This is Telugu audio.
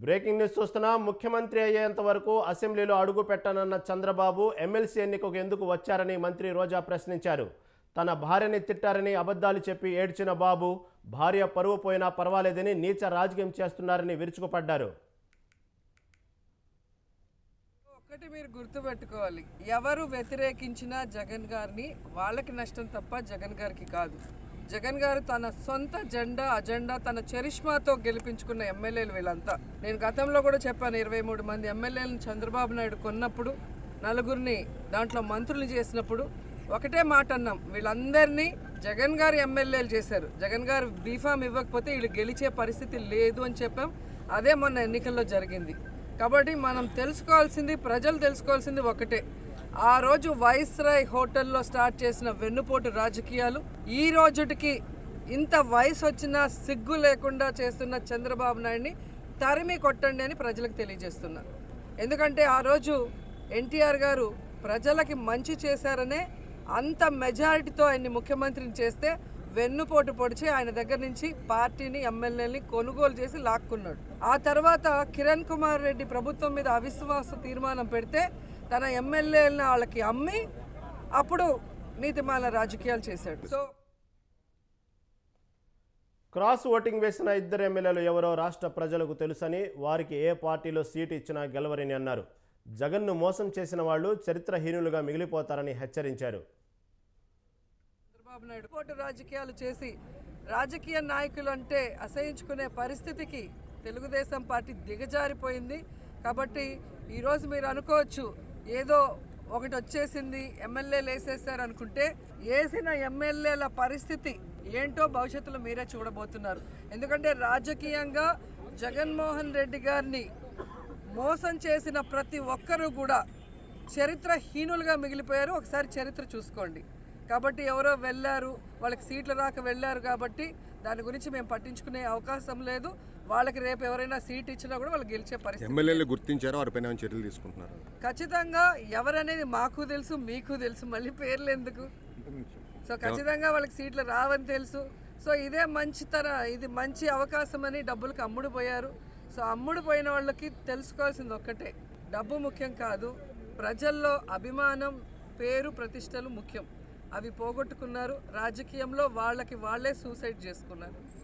బ్రేకింగ్ న్యూస్ చూస్తున్నాం. ముఖ్యమంత్రి అయ్యేంత వరకు అసెంబ్లీలో అడుగు పెట్టనన్న చంద్రబాబు ఎమ్మెల్సీ ఎన్నికకు ఎందుకు వచ్చారని మంత్రి రోజా ప్రశ్నించారు. తన భార్యని తిట్టారని అబద్ధాలు చెప్పి ఏడ్చిన బాబు భార్య పరువు పోయినా పర్వాలేదని నీచ రాజకీయం చేస్తున్నారని విరుచుకుపడ్డారు. ఒకటి మీరు గుర్తుపెట్టుకోవాలి, ఎవరు వ్యతిరేకించినా జగన్ గారిని వాళ్ళకి నష్టం తప్ప జగన్ గారికి కాదు. జగన్ గారు తన సొంత అజెండా తన చరిష్మాతో గెలిపించుకున్న ఎమ్మెల్యేలు వీళ్ళంతా. నేను గతంలో కూడా చెప్పాను, 23 మంది ఎమ్మెల్యేలను చంద్రబాబు నాయుడు కొన్నప్పుడు, నలుగురిని దాంట్లో మంత్రులు చేసినప్పుడు ఒకటే మాట అన్నాం, వీళ్ళందరినీ జగన్ గారు ఎమ్మెల్యేలు చేశారు, జగన్ గారు బీఫామ్ ఇవ్వకపోతే వీళ్ళు గెలిచే పరిస్థితి లేదు అని చెప్పాం. అదే మొన్న ఎన్నికల్లో జరిగింది. కాబట్టి మనం తెలుసుకోవాల్సింది, ప్రజలు తెలుసుకోవాల్సింది ఒకటే, ఆ రోజు వైస్రాయ్ హోటల్లో స్టార్ట్ చేసిన వెన్నుపోటు రాజకీయాలు ఈ రోజుటికి ఇంత వయసు వచ్చినా సిగ్గు లేకుండా చేస్తున్న చంద్రబాబు నాయుడిని తరిమి కొట్టండి అని ప్రజలకు తెలియజేస్తున్నా. ఎందుకంటే ఆ రోజు ఎన్టీఆర్ గారు ప్రజలకి మంచి చేశారనే అంత మెజారిటీతో ఆయన్ని ముఖ్యమంత్రిని చేస్తే వెన్నుపోటు పొడిచి ఆయన దగ్గర నుంచి పార్టీని ఎమ్మెల్యేని కొనుగోలు చేసి లాక్కున్నాడు. ఆ తర్వాత కిరణ్ కుమార్ రెడ్డి ప్రభుత్వం మీద అవిశ్వాస తీర్మానం పెడితే తన ఎమ్మెల్యేలను వాళ్ళకి అమ్మి అప్పుడు నీతిమాల రాజకీయాలు చేశాడు. సో క్రాస్ ఓటింగ్ వేసిన 2 ఎమ్మెల్యేలు ఎవరో రాష్ట్ర ప్రజలకు తెలుసని, వారికి ఏ పార్టీలో సీటు ఇచ్చినా గెలవరని అన్నారు. జగన్ను మోసం చేసిన వాళ్ళు చరిత్రహీనులుగా మిగిలిపోతారని హెచ్చరించారు. చంద్రబాబు నాయుడు పోటు రాజకీయాలు చేసి రాజకీయ నాయకులు అంటే అసహించుకునే పరిస్థితికి తెలుగుదేశం పార్టీ దిగజారిపోయింది. కాబట్టి ఈరోజు మీరు అనుకోవచ్చు, ఏదో ఒకటి వచ్చేసింది, ఎమ్మెల్యేలు వేసేసారు అనుకుంటే, వేసిన ఎమ్మెల్యేల పరిస్థితి ఏంటో భవిష్యత్తులో మీరే చూడబోతున్నారు. ఎందుకంటే రాజకీయంగా జగన్మోహన్ రెడ్డి గారిని మోసం చేసిన ప్రతి ఒక్కరూ కూడా చరిత్రహీనులుగా మిగిలిపోయారు. ఒకసారి చరిత్ర చూసుకోండి. కాబట్టి ఎవరో వెళ్ళారు, వాళ్ళకి సీట్లు రాక వెళ్ళారు కాబట్టి దాని గురించి మేము పట్టించుకునే అవకాశం లేదు. వాళ్ళకి రేపు ఎవరైనా సీట్ ఇచ్చినా కూడా వాళ్ళు గెలిచే పరిస్థితి. ఎమ్మెల్యేలు గుర్తించారు, వారిపైన చర్యలు తీసుకుంటున్నారు. ఖచ్చితంగా ఎవరనేది మాకు తెలుసు, మీకు తెలుసు, మళ్ళీ పేర్లు ఎందుకు. సో ఖచ్చితంగా వాళ్ళకి సీట్లు రావని తెలుసు. సో ఇదే ఇది మంచి అవకాశం అని డబ్బులకు అమ్ముడు పోయారు. సో అమ్ముడు పోయిన వాళ్ళకి తెలుసుకోవాల్సింది ఒక్కటే, డబ్బు ముఖ్యం కాదు, ప్రజల్లో అభిమానం, పేరు, ప్రతిష్టలు ముఖ్యం. అవి పోగొట్టుకున్నారు. రాజకీయంలో వాళ్ళకి వాళ్ళే సూసైడ్ చేసుకున్నారు.